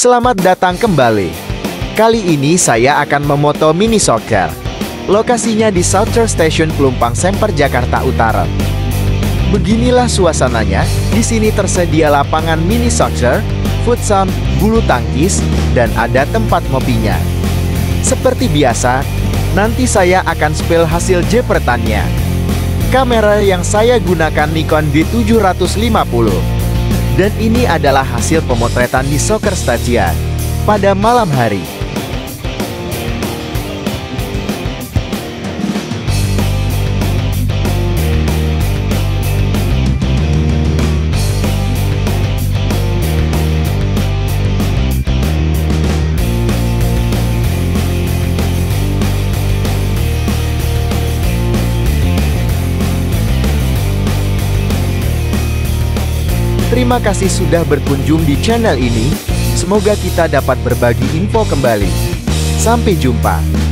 Selamat datang kembali. Kali ini saya akan memoto mini soccer. Lokasinya di Southern Station Pelumpang Semper, Jakarta Utara. Beginilah suasananya. Di sini tersedia lapangan mini soccer, futsal, bulu tangkis, dan ada tempat ngopinya. Seperti biasa, nanti saya akan spill hasil jepretannya. Kamera yang saya gunakan Nikon D750. Dan ini adalah hasil pemotretan di soccer stadion pada malam hari. Terima kasih sudah berkunjung di channel ini. Semoga kita dapat berbagi info kembali. Sampai jumpa.